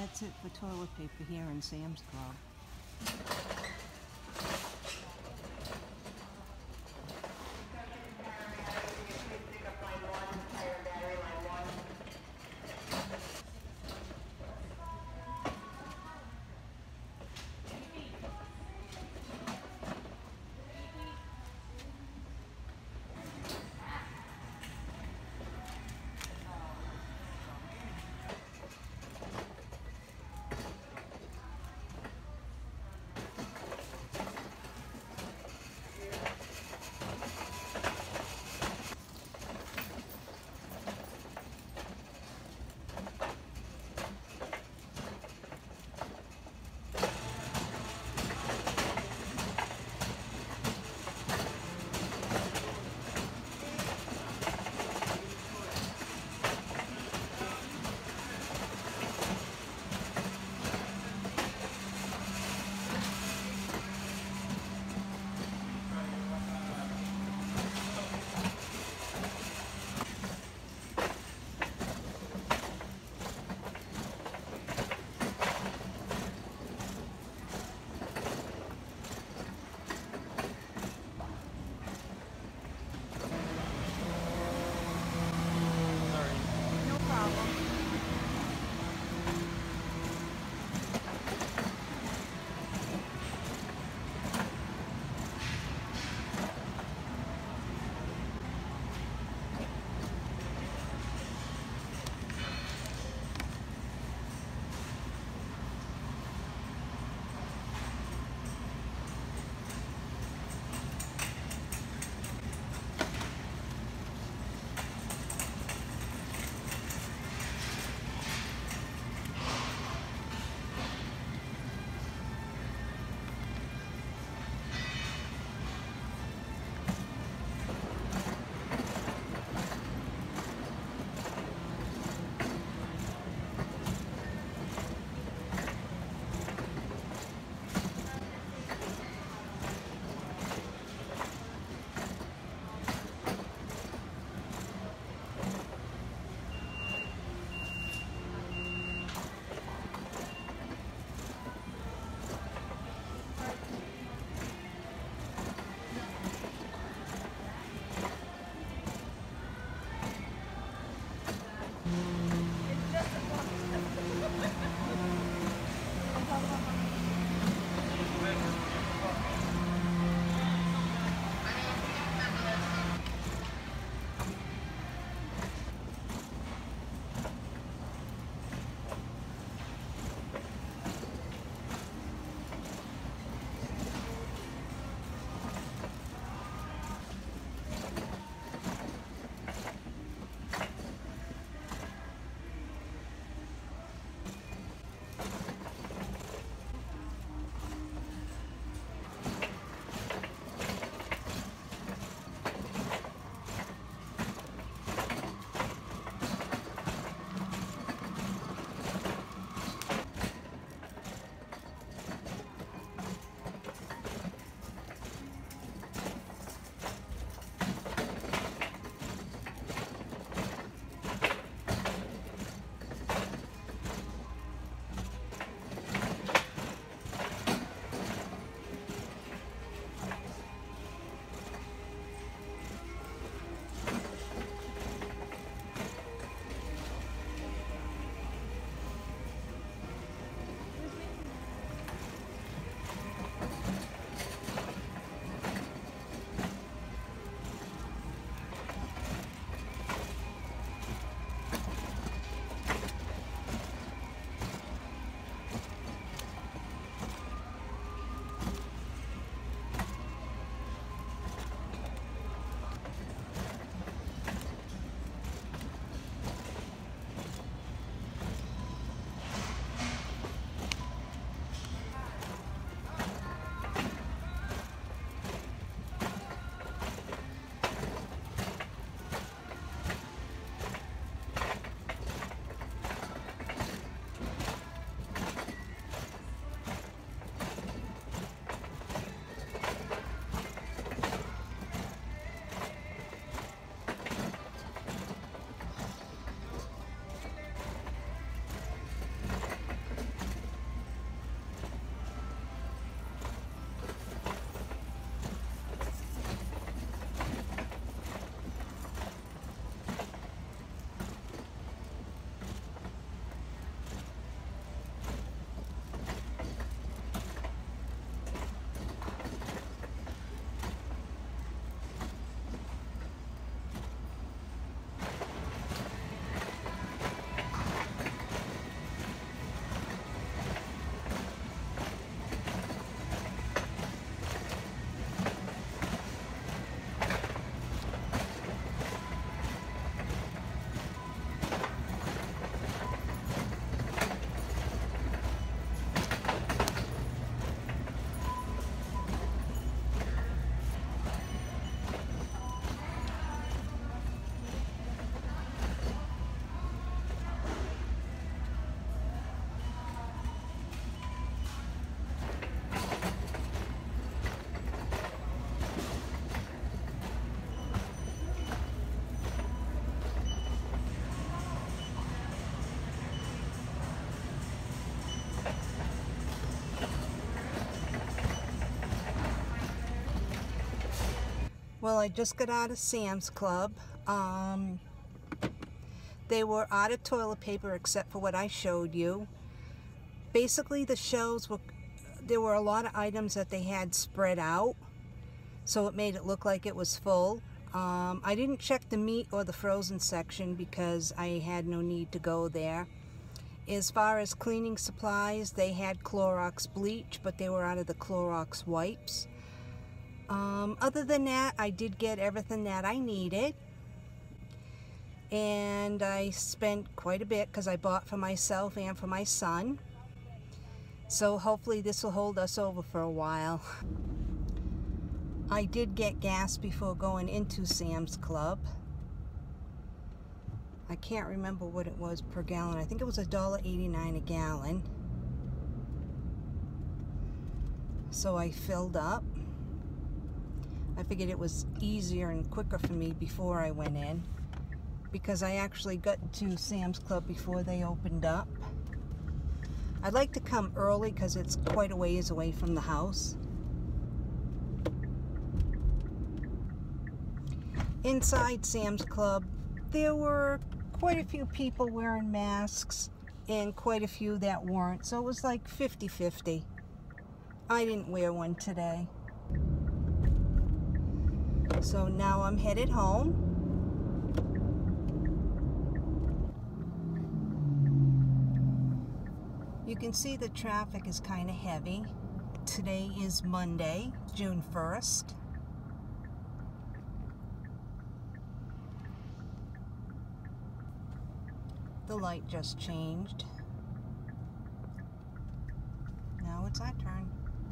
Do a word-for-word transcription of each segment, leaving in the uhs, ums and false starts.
That's it for toilet paper here in Sam's Club. Well, I just got out of Sam's Club. Um, they were out of toilet paper except for what I showed you. Basically, the shelves were, there were a lot of items that they had spread out, so it made it look like it was full. Um, I didn't check the meat or the frozen section because I had no need to go there. As far as cleaning supplies, they had Clorox bleach, but they were out of the Clorox wipes. Um, other than that, I did get everything that I needed. And I spent quite a bit because I bought for myself and for my son. So hopefully this will hold us over for a while. I did get gas before going into Sam's Club. I can't remember what it was per gallon. I think it was a dollar eighty-nine a gallon. So I filled up. I figured it was easier and quicker for me before I went in, because I actually got to Sam's Club before they opened up. I'd like to come early because it's quite a ways away from the house. Inside Sam's Club, there were quite a few people wearing masks and quite a few that weren't, so it was like fifty fifty. I didn't wear one today. So now I'm headed home. You can see the traffic is kind of heavy. Today is Monday, June first. The light just changed. Now it's our turn.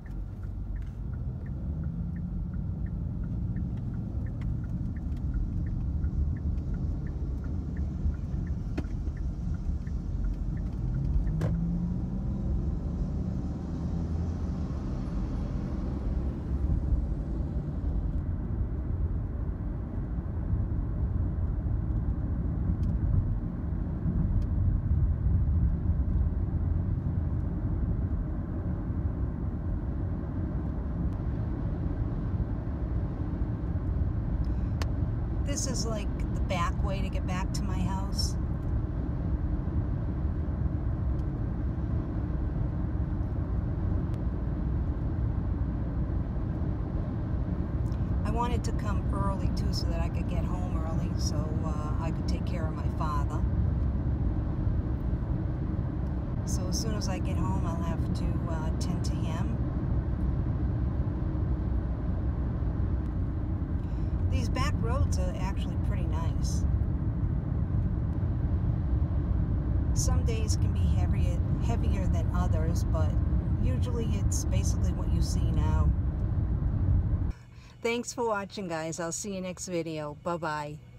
This is like the back way to get back to my house. I wanted to come early too so that I could get home early so uh, I could take care of my father. So as soon as I get home, I'll have to uh, tend to him. These back roads are actually pretty nice. Some days can be heavier, heavier than others, but usually it's basically what you see now. Thanks for watching, guys. I'll see you next video. Bye-bye.